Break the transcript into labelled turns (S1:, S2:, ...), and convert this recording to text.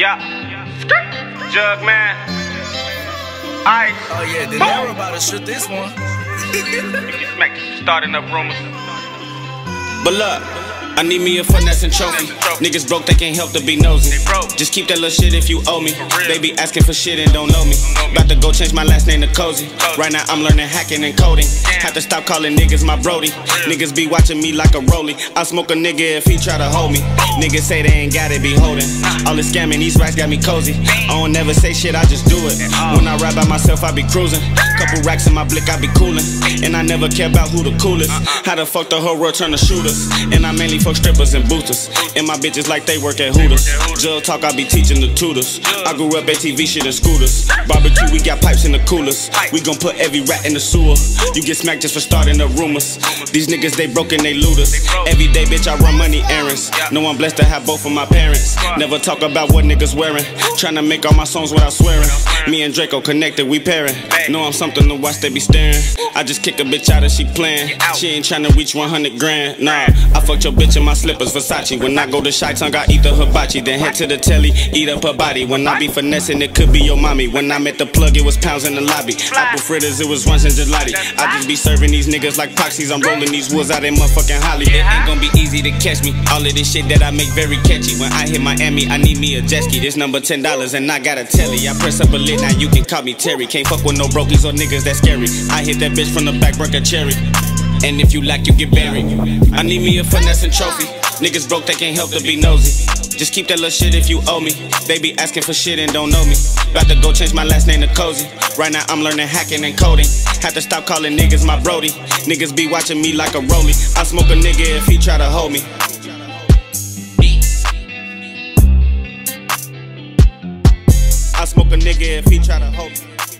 S1: Yeah. Jugg, man. Ice.
S2: Oh yeah, Dinero about to shoot this one.
S1: Smack, starting up rumors.
S3: But look, I need me a finesse and trophy. Niggas broke, they can't help to be nosy. Just keep that little shit if you owe me. They be asking for shit and don't know me. About to go change my last name to Cozy. Right now I'm learning hacking and coding. Have to stop calling niggas my brody. Niggas be watching me like a rollie. I'll smoke a nigga if he try to hold me. Niggas say they ain't got it, be holding. All this scamming, these rats got me cozy. I don't never say shit, I just do it. When I ride by myself, I be cruising. Couple racks in my blick, I be coolin'. And I never care about who the coolest. How the fuck the whole world turn to shooters? And I mainly fuck strippers and boosters. And my bitches like they work at Hooters. Jugg talk, I be teaching the tutors. I grew up at TV shit and scooters. Barbecue, we got pipes in the coolers. We gon' put every rat in the sewer. You get smacked just for starting the rumors. These niggas, they broke and they looters. Every day, bitch, I run money errands. No, I'm blessed to have both of my parents. Never talk about what niggas wearing. Tryna make all my songs without swearing. Me and Draco connected, we pairing. Know I'm something to watch, they be staring. I just kick a bitch out and she playing. She ain't tryna reach 100 grand. Nah, I fucked your bitch in my slippers, Versace. When I go to Chi-Town, I eat the hibachi. Then head to the telly, eat up her body. When I be finessing, it could be your mommy. When I met the plug, it was pounds in the lobby. Apple fritters, it was runs and gelati. I just be serving these niggas like proxies. I'm rolling these woods out in motherfucking Holly. It ain't gonna be easy to catch me. All of this shit that I make very catchy. When I hit Miami, I need me a jet ski. This number $10 and I got a telly. I press up a lid, now you can call me Terry. Can't fuck with no brokies or niggas that scary. I hit that bitch from the back, break a cherry. And if you like, you get buried. I need me a finesse and trophy. Niggas broke, they can't help to be nosy. Just keep that little shit if you owe me. They be asking for shit and don't know me. About to go change my last name to Cozy. Right now I'm learning hacking and coding. Have to stop calling niggas my brody. Niggas be watching me like a rollie. I smoke a nigga if he try to hold me. I smoke a nigga if he try to hold me.